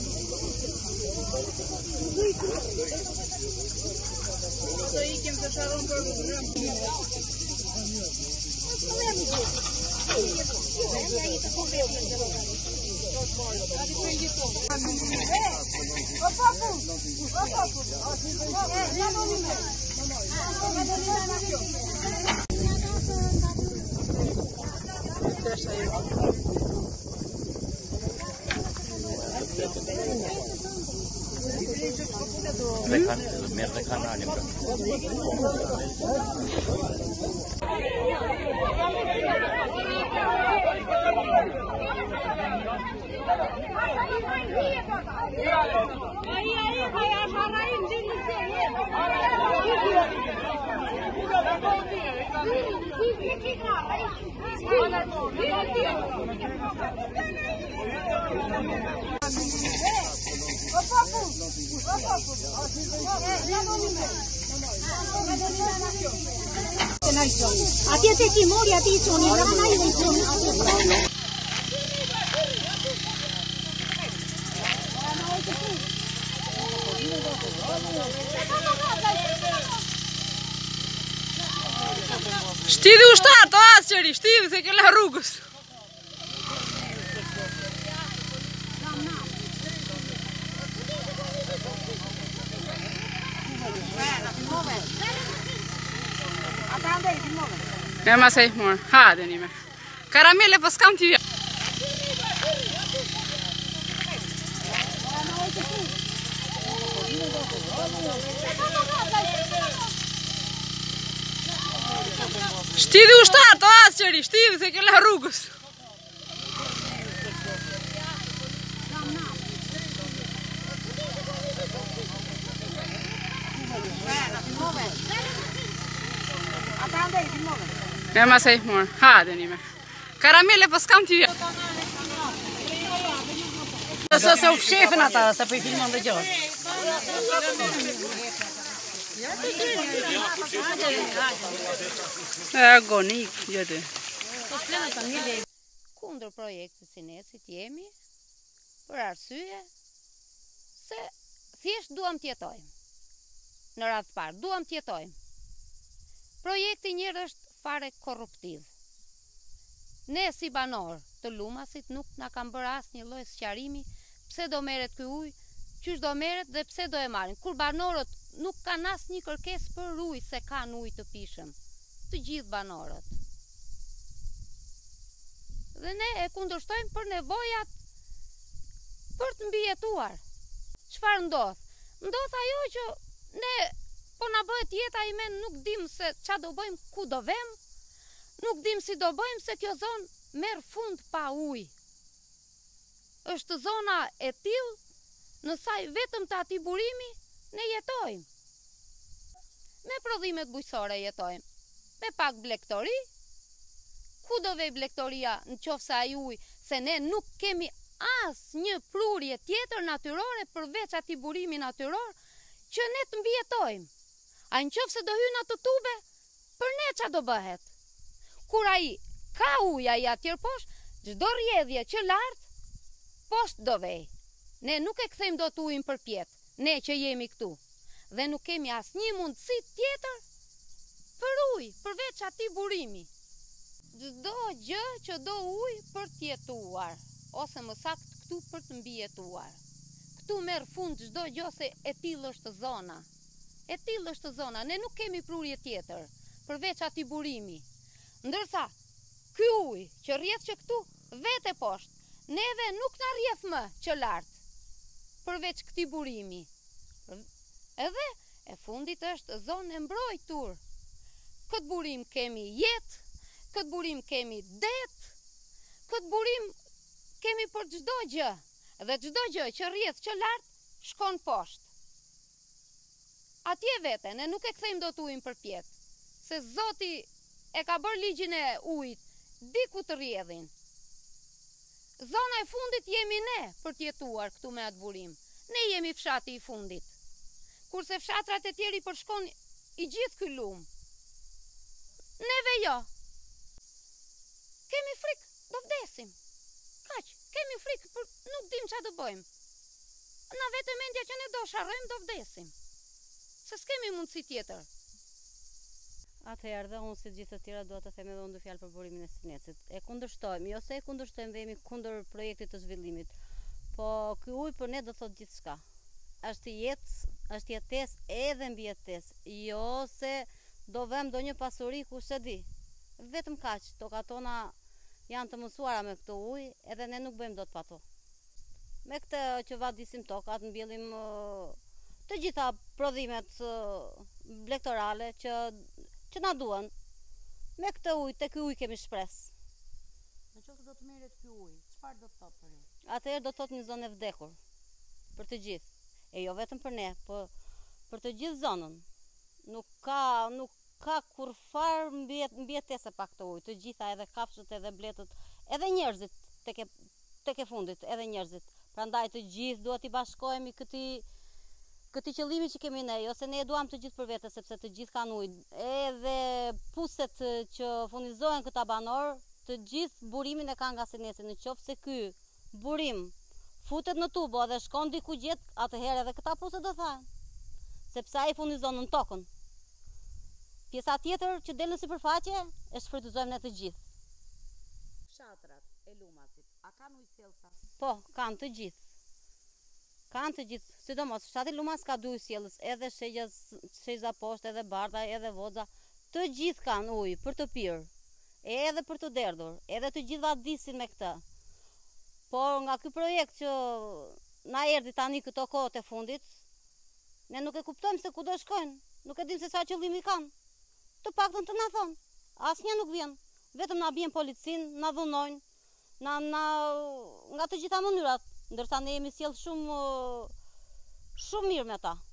Do ikim të sharon për Merda canalha. Atje te ti mori aty i çoni, rana i çoni. Shtidhi ushtar të asqeri, shtidhi se ke la rrugës. E ma se morë, hajde njime. Karamele po s'kam t'i vja. Shtidhi ushtar të asqeri, shtidhi se ke la rrugës. E ma se morë, hajde njime. Karamele po s'kam t'i vja. Se u fshefën ata, se po i filmon dhe gjohë. Agonik, gjëtë. Kundër projektit Sinesit jemi për arsye se thjesht duam t'jetojmë. Në radhë të parë, duam t'jetojmë. Projekti njërë është fare korruptiv. Ne si banor të Lumasit nuk na kam bërë asë një lloj sqarimi pse do merret ky ujë, qysh do merret dhe pse do e marrin. Kur banorët nuk kanë asë një kërkesë për ujë se kanë ujë të pishëm. Të gjithë banorët. Dhe ne e kundërshtojmë për nevojat për të mbijetuar. Çfarë ndodh? Ndodh ajo që ne po na bëhet jeta ime, nuk dim se ç'a do bëjmë, ku do vëmë, nuk dim si do bëjmë se kjo zonë merr fund pa ujë. Është zona e tillë, në saj vetëm të atij burimi ne jetojmë. Me prodhimet bujqësore jetojmë. Me pak blegtori. Ku do vej blegtoria në qoftë se ai ujë, se ne nuk kemi asnjë prurje tjetër natyrore përveç atij burimi natyror që ne të mbijetojmë. A në qoftë se do hynë ato tube, për ne ç'a do bëhet? Kur ai ka ujë ai atje poshtë, çdo rrjedhje që lart poshtë do vej. Ne nuk e kthejmë dot ujin përpjet, ne që jemi këtu. Dhe nuk kemi asnjë mundësi tjetër për ujë, përveç atij burimi. Çdo gjë që do ujë për të jetuar, ose më saktë këtu për të mbijetuar. Këtu merr fund çdo gjë se e tillë është zona. E tillë është zona, ne nuk kemi prurje tjetër përveç atij burimi. Ndërsa ky ujë që rrjedh që këtu vete poshtë, neve nuk na rrjedh më që lart. Përveç këtij burimi. Edhe e fundit është zonë e mbrojtur. Këtë burim kemi jetë, këtë burim kemi det, këtë burim kemi për çdo gjë. Dhe çdo gjë që rrjedh që lart shkon poshtë. Atje vete, ne nuk e kthejmë dot ujin përpjet, se Zoti e ka bërë ligjin e ujit, diku të rrjedhin. Zona e fundit jemi ne për të jetuar këtu me atë burim. Ne jemi fshati i fundit. Kurse fshatrat e tjerë i përshkon i gjithë ky lum. Neve jo. Kemi frikë, do vdesim. Kaq, kemi frikë, por nuk dim ç'a do bëjmë. na vetë mendja që ne do sharrojmë, do vdesim. Se s'kemi mundësi tjetër. Atëherë dhe unë si gjithë të tjera do të them edhe unë dy fjalë për burimin e Sinecit. E kundërshtojmë, jo se e kundërshtojmë dhe jemi kundër projektit të zhvillimit, po ky ujë për ne do thotë gjithçka. Është jetë, është jetesë edhe mbi jetesë, jo se do vëmë ndonjë pasuri kush e di. Vetëm kaq, tokat tona janë të mësuara me këtë ujë, edhe ne nuk bëjmë dot pa to. Me këtë që vadisim tokat, mbjellim të gjitha prodhimet blegtorale që na duan. Me këtë ujë, te ky ujë kemi shpresë. Nëse do të merret ky ujë, çfarë do të thotë për ne? Atëherë do të thotë një zonë e vdekur për të gjithë. E jo vetëm për ne, po për të gjithë zonën. Nuk ka kurfar mbijetese pa këtë ujë. Të gjitha, edhe kafshët, edhe bletët, edhe njerëzit tek e fundit, edhe njerëzit. Prandaj të gjithë duhet i bashkohemi këtij qëllimi që kemi ne, jo se ne e duam të gjithë për vete, sepse të gjithë kanë ujë. Edhe puset që furnizohen këta banor, të gjithë burimin e kanë nga Sineci. Në qoftë se ky burim futet në tubo dhe shkon diku gjet, atëherë edhe këta puset do thahen. Sepse ai furnizon në tokën. Pjesa tjetër që del në sipërfaqe e shfrytëzojmë ne të gjithë. Fshatrat e Lumasit, a kanë ujësjellsa? Po, kanë të gjithë. Kanë të gjithë, sidomos fshati Lumas ka dy ujësjellës, edhe Sheza poshtë, edhe Bardha, edhe Voxha. Të gjithë kanë ujë për të pirë, edhe për të derdhur, edhe të gjithë vadisin me këtë. Por nga ky projekt që na erdhi tani këto kohët e fundit, ne nuk e kuptojmë se ku do shkojnë, nuk e dim se sa qëllimi kanë. Të paktën të na thonë, asnjë nuk vjen, vetëm na bien policin, na dhunojnë, nga të gjitha mënyrat, ndërsa ne jemi sjellë shumë mirë me ta.